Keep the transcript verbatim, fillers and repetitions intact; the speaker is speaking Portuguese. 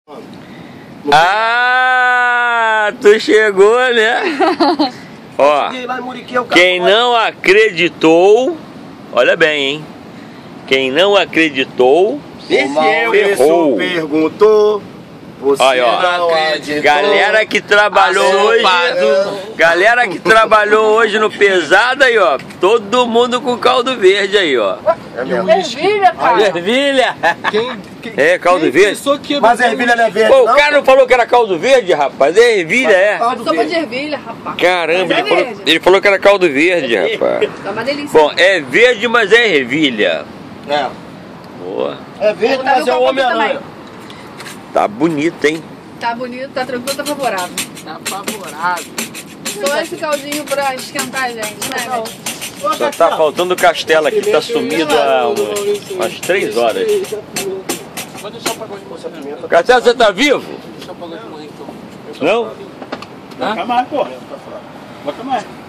Ah, tu chegou, né? Ó, quem não acreditou, olha bem, hein? Quem não acreditou, ferrou. Perguntou, você Olha, ó, não acreditou. Galera que trabalhou hoje, galera que trabalhou hoje no pesado aí, ó, todo mundo com caldo verde aí, ó. É mesmo. Ervilha, cara. Ervilha. Quem, quem, É, caldo quem verde. pensou que ia Mas a beber ervilha um- não é verde, Pô, o não? cara não falou que era caldo verde, rapaz, é ervilha, é. Caldo Sopa de verde. ervilha, rapaz. Caramba, Mas é ele falou, verde. ele falou que era caldo verde, rapaz. Tá uma delícia. Bom, é verde, mas é ervilha. É. Boa. É verde, Tá mas é o no copo Homem-Aranha. Tá bonito, hein? Tá bonito, tá tranquilo, tá favorável. Tá favorável. Só esse caldinho pra esquentar a gente, né? Só tá faltando o castelo aqui, tá sumido há umas, umas três horas. Pode deixar o pagode de manhã. Castelo, você tá vivo? Deixa o pagode de manhã então. Não? Vai mais, pô. Vai mais.